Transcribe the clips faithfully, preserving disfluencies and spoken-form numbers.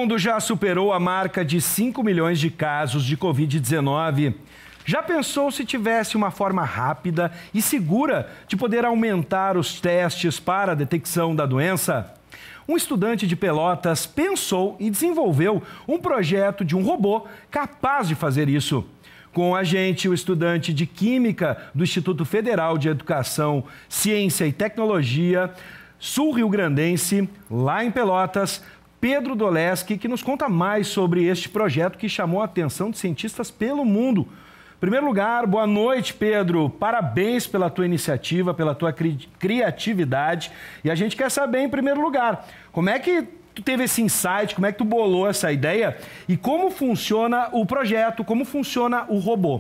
mundo já superou a marca de cinco milhões de casos de Covid dezenove. Já pensou se tivesse uma forma rápida e segura de poder aumentar os testes para a detecção da doença? Um estudante de Pelotas pensou e desenvolveu um projeto de um robô capaz de fazer isso. Com a gente, o estudante de Química do Instituto Federal de Educação, Ciência e Tecnologia, sul-rio-grandense, lá em Pelotas, Pedro Doleski, que nos conta mais sobre este projeto que chamou a atenção de cientistas pelo mundo. Em primeiro lugar, boa noite, Pedro. Parabéns pela tua iniciativa, pela tua cri criatividade. E a gente quer saber, em primeiro lugar, como é que tu teve esse insight, como é que tu bolou essa ideia e como funciona o projeto, como funciona o robô?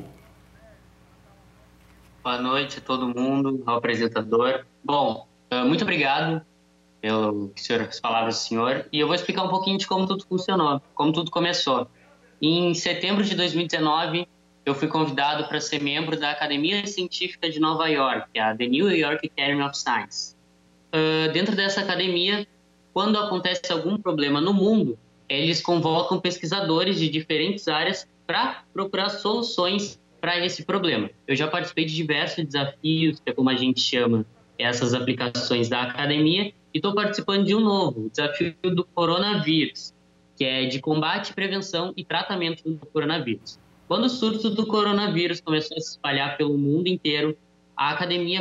Boa noite a todo mundo, ao apresentador. Bom, muito obrigado pelo que senhor, as palavras do senhor. E eu vou explicar um pouquinho de como tudo funcionou, como tudo começou. Em setembro de dois mil e dezenove, eu fui convidado para ser membro da Academia Científica de Nova York, a The New York Academy of Science. Uh, dentro dessa academia, quando acontece algum problema no mundo, eles convocam pesquisadores de diferentes áreas para procurar soluções para esse problema. Eu já participei de diversos desafios, que é como a gente chama essas aplicações da academia, e estou participando de um novo, o desafio do coronavírus, que é de combate, prevenção e tratamento do coronavírus. Quando o surto do coronavírus começou a se espalhar pelo mundo inteiro, a academia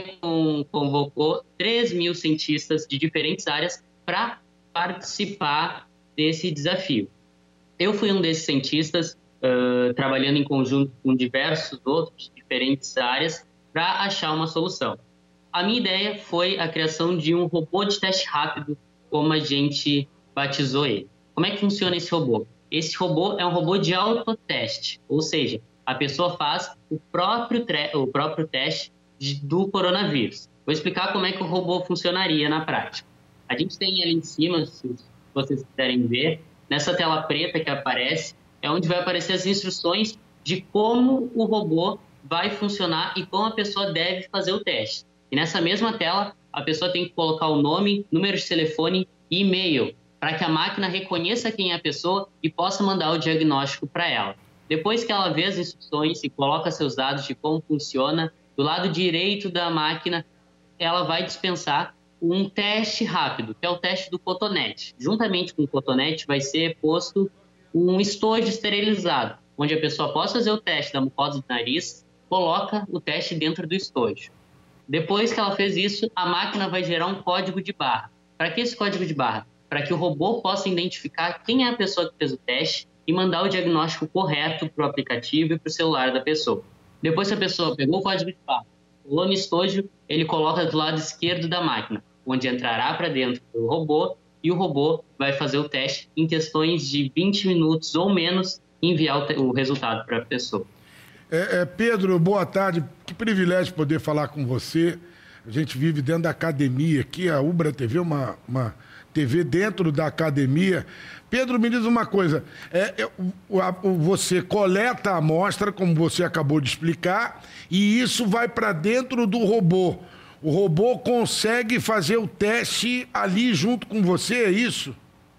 convocou três mil cientistas de diferentes áreas para participar desse desafio. Eu fui um desses cientistas, uh, trabalhando em conjunto com diversos outros de diferentes áreas para achar uma solução. A minha ideia foi a criação de um robô de teste rápido, como a gente batizou ele. Como é que funciona esse robô? Esse robô é um robô de autoteste, ou seja, a pessoa faz o próprio, o próprio teste de, do coronavírus. Vou explicar como é que o robô funcionaria na prática. A gente tem ali em cima, se vocês quiserem ver, nessa tela preta que aparece, é onde vai aparecer as instruções de como o robô vai funcionar e como a pessoa deve fazer o teste. E nessa mesma tela, a pessoa tem que colocar o nome, número de telefone e e-mail, para que a máquina reconheça quem é a pessoa e possa mandar o diagnóstico para ela. Depois que ela vê as instruções e coloca seus dados de como funciona, do lado direito da máquina, ela vai dispensar um teste rápido, que é o teste do cotonete. Juntamente com o cotonete vai ser posto um estojo esterilizado, onde a pessoa após fazer o teste da mucosa do nariz, coloca o teste dentro do estojo. Depois que ela fez isso, a máquina vai gerar um código de barra. Para que esse código de barra? Para que o robô possa identificar quem é a pessoa que fez o teste e mandar o diagnóstico correto para o aplicativo e para o celular da pessoa. Depois que a pessoa pegou o código de barra, colou no estojo, ele coloca do lado esquerdo da máquina, onde entrará para dentro do robô e o robô vai fazer o teste em questões de vinte minutos ou menos e enviar o, o resultado para a pessoa. É, é, Pedro, boa tarde. Que privilégio poder falar com você. A gente vive dentro da academia aqui, a Ubra T V é uma, uma T V dentro da academia. Pedro, me diz uma coisa, é, é, o, a, o, você coleta a amostra, como você acabou de explicar, e isso vai para dentro do robô. O robô consegue fazer o teste ali junto com você, é isso?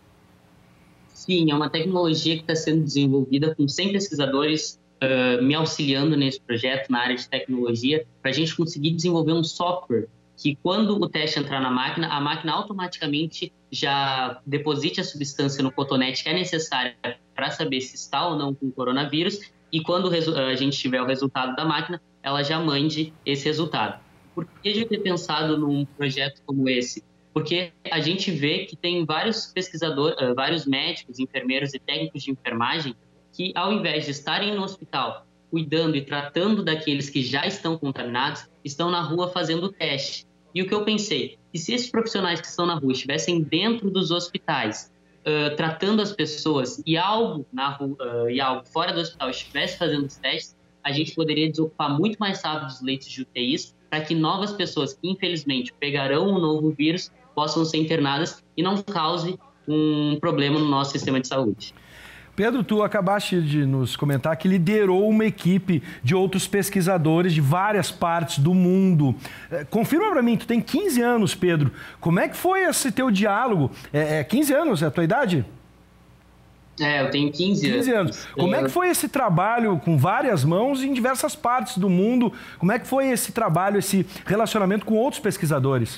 Sim, é uma tecnologia que está sendo desenvolvida com cem pesquisadores uh, me auxiliando nesse projeto na área de tecnologia, para a gente conseguir desenvolver um software que quando o teste entrar na máquina, a máquina automaticamente já deposite a substância no cotonete que é necessária para saber se está ou não com coronavírus e quando a gente tiver o resultado da máquina, ela já mande esse resultado. Por que a gente ter pensado num projeto como esse? Porque a gente vê que tem vários pesquisadores, vários médicos, enfermeiros e técnicos de enfermagem que, ao invés de estarem no hospital cuidando e tratando daqueles que já estão contaminados, estão na rua fazendo o teste. E o que eu pensei, que se esses profissionais que estão na rua estivessem dentro dos hospitais, uh, tratando as pessoas e algo, na rua, uh, e algo fora do hospital estivesse fazendo os testes, a gente poderia desocupar muito mais rápido os leitos de U T Is para que novas pessoas que, infelizmente, pegarão o novo vírus possam ser internadas e não cause um problema no nosso sistema de saúde. Pedro, tu acabaste de nos comentar que liderou uma equipe de outros pesquisadores de várias partes do mundo. Confirma para mim, tu tem quinze anos, Pedro. Como é que foi esse teu diálogo? É, é quinze anos, é a tua idade? É, eu tenho quinze anos. quinze anos. Como é que foi esse trabalho com várias mãos em diversas partes do mundo? Como é que foi esse trabalho, esse relacionamento com outros pesquisadores?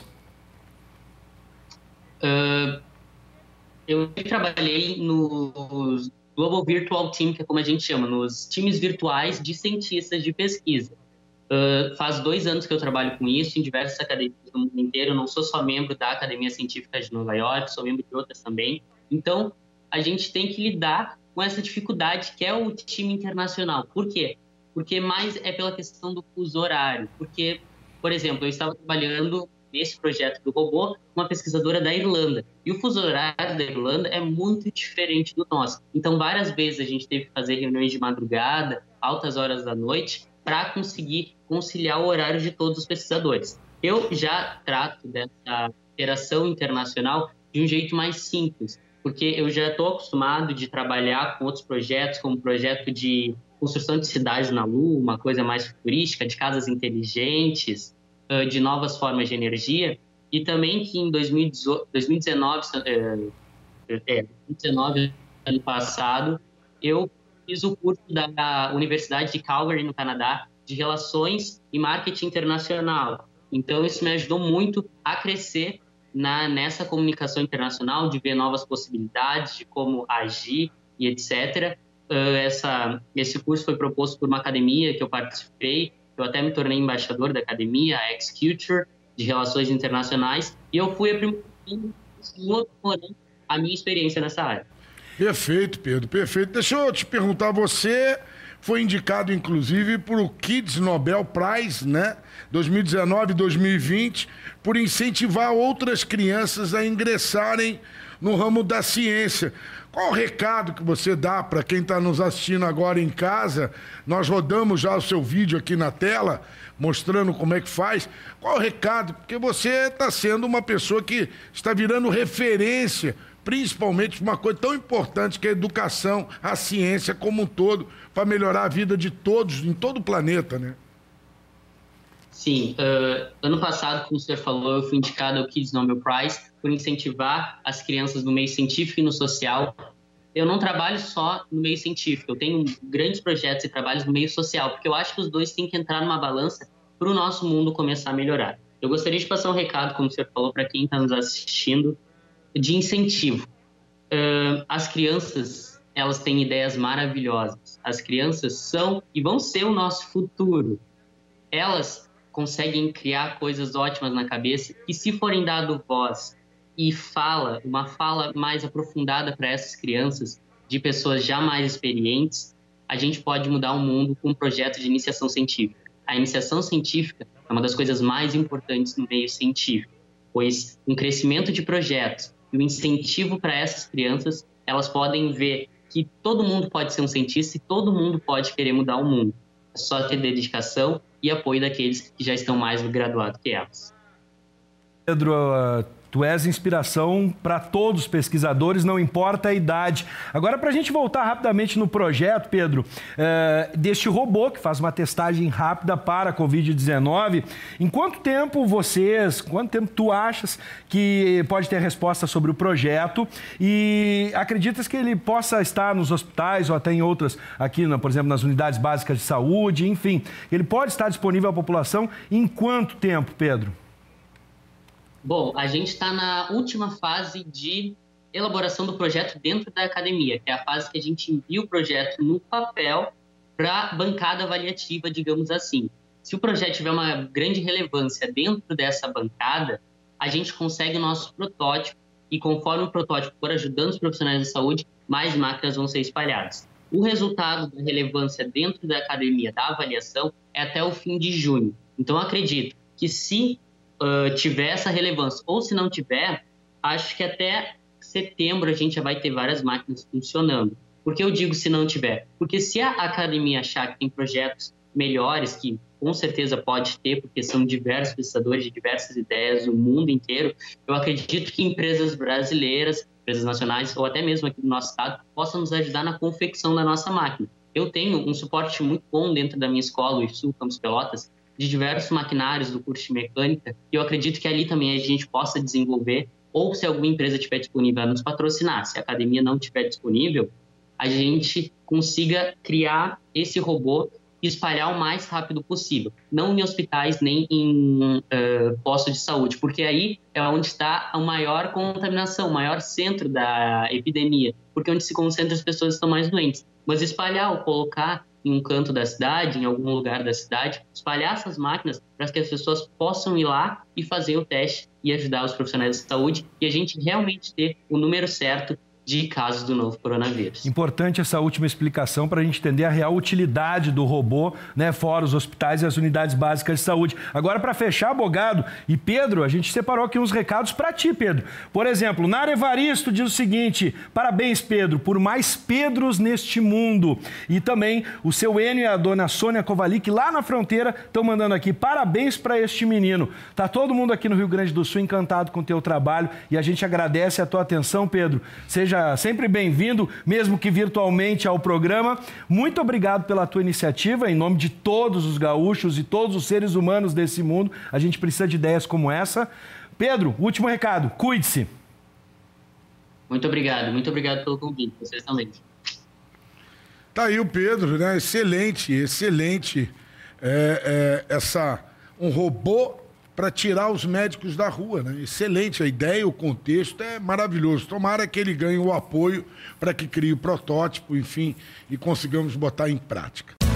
Uh, eu trabalhei no Global Virtual Team, que é como a gente chama, nos times virtuais de cientistas de pesquisa. Uh, faz dois anos que eu trabalho com isso em diversas academias do mundo inteiro. Eu não sou só membro da Academia Científica de Nova York, sou membro de outras também. Então, a gente tem que lidar com essa dificuldade que é o time internacional. Por quê? Porque mais é pela questão do fuso horário. Porque, por exemplo, eu estava trabalhando nesse projeto do robô com uma pesquisadora da Irlanda. E o fuso horário da Irlanda é muito diferente do nosso. Então, várias vezes a gente teve que fazer reuniões de madrugada, altas horas da noite, para conseguir conciliar o horário de todos os pesquisadores. Eu já trato dessa interação internacional de um jeito mais simples, porque eu já estou acostumado de trabalhar com outros projetos, como o projeto de construção de cidades na Lua, uma coisa mais futurística, de casas inteligentes, de novas formas de energia, e também que em dois mil e dezenove, é, dezenove ano passado, eu fiz o curso da Universidade de Calgary, no Canadá, de Relações e Marketing Internacional. Então, isso me ajudou muito a crescer na, nessa comunicação internacional, de ver novas possibilidades, de como agir e etcétera. Uh, essa, esse curso foi proposto por uma academia que eu participei. Eu até me tornei embaixador da academia, a X-Culture, de Relações Internacionais, e eu fui aprimorando a minha experiência nessa área. Perfeito, Pedro, perfeito. Deixa eu te perguntar, você foi indicado, inclusive, para o Kids Nobel Prize, né? dois mil e dezenove, dois mil e vinte, por incentivar outras crianças a ingressarem no ramo da ciência. Qual o recado que você dá para quem está nos assistindo agora em casa? Nós rodamos já o seu vídeo aqui na tela, mostrando como é que faz. Qual o recado? Porque você está sendo uma pessoa que está virando referência, principalmente uma coisa tão importante que é a educação, a ciência como um todo, para melhorar a vida de todos, em todo o planeta, né? Sim. Uh, ano passado, como o senhor falou, eu fui indicado ao Kids Nobel Prize por incentivar as crianças no meio científico e no social. Eu não trabalho só no meio científico, eu tenho grandes projetos e trabalhos no meio social, porque eu acho que os dois têm que entrar numa balança para o nosso mundo começar a melhorar. Eu gostaria de passar um recado, como o senhor falou, para quem está nos assistindo, de incentivo. Uh, as crianças, elas têm ideias maravilhosas. As crianças são e vão ser o nosso futuro. Elas conseguem criar coisas ótimas na cabeça e, se forem dado voz e fala, uma fala mais aprofundada para essas crianças, de pessoas já mais experientes, a gente pode mudar o mundo com um projeto de iniciação científica. A iniciação científica é uma das coisas mais importantes no meio científico, pois um crescimento de projetos e o incentivo para essas crianças, elas podem ver que todo mundo pode ser um cientista e todo mundo pode querer mudar o mundo. É só ter dedicação e apoio daqueles que já estão mais graduados que elas. Pedro, tu és inspiração para todos os pesquisadores, não importa a idade. Agora, para a gente voltar rapidamente no projeto, Pedro, é, deste robô que faz uma testagem rápida para a covid dezenove, em quanto tempo vocês, quanto tempo tu achas que pode ter resposta sobre o projeto e acreditas que ele possa estar nos hospitais ou até em outras, aqui, por exemplo, nas unidades básicas de saúde, enfim, ele pode estar disponível à população em quanto tempo, Pedro? Bom, a gente está na última fase de elaboração do projeto dentro da academia, que é a fase que a gente envia o projeto no papel para a bancada avaliativa, digamos assim. Se o projeto tiver uma grande relevância dentro dessa bancada, a gente consegue o nosso protótipo e, conforme o protótipo for ajudando os profissionais de saúde, mais máquinas vão ser espalhadas. O resultado da relevância dentro da academia da avaliação é até o fim de junho. Então, acredito que se Uh, tiver essa relevância, ou se não tiver, acho que até setembro a gente já vai ter várias máquinas funcionando. Por que eu digo se não tiver? Porque se a academia achar que tem projetos melhores, que com certeza pode ter, porque são diversos pesquisadores de diversas ideias no mundo inteiro, eu acredito que empresas brasileiras, empresas nacionais, ou até mesmo aqui no nosso estado, possam nos ajudar na confecção da nossa máquina. Eu tenho um suporte muito bom dentro da minha escola, o I F S U Campus Pelotas, de diversos maquinários do curso de mecânica, e eu acredito que ali também a gente possa desenvolver, ou se alguma empresa estiver disponível a nos patrocinar. Se a academia não estiver disponível, a gente consiga criar esse robô e espalhar o mais rápido possível. Não em hospitais, nem em uh, postos de saúde, porque aí é onde está a maior contaminação, o maior centro da epidemia, porque onde se concentra as pessoas que estão mais doentes. Mas espalhar ou colocar em um canto da cidade, em algum lugar da cidade, espalhar essas máquinas para que as pessoas possam ir lá e fazer o teste e ajudar os profissionais de saúde e a gente realmente ter o número certo de casos do novo coronavírus. Importante essa última explicação para a gente entender a real utilidade do robô, né, fora os hospitais e as unidades básicas de saúde. Agora, para fechar, Bogado e Pedro, a gente separou aqui uns recados para ti, Pedro. Por exemplo, Nara Evaristo diz o seguinte: parabéns, Pedro, por mais Pedros neste mundo. E também o seu Enio e a dona Sônia Kovalik, lá na fronteira, estão mandando aqui parabéns para este menino. Tá todo mundo aqui no Rio Grande do Sul encantado com o teu trabalho e a gente agradece a tua atenção, Pedro. Seja sempre bem-vindo, mesmo que virtualmente, ao programa. Muito obrigado pela tua iniciativa, em nome de todos os gaúchos e todos os seres humanos desse mundo. A gente precisa de ideias como essa. Pedro, último recado, cuide-se. Muito obrigado, muito obrigado pelo convite, vocês também. Tá aí o Pedro, né? Excelente, excelente. É, é, essa, um robô para tirar os médicos da rua, né? Excelente a ideia, o contexto é maravilhoso. Tomara que ele ganhe o apoio para que crie o protótipo, enfim, e consigamos botar em prática.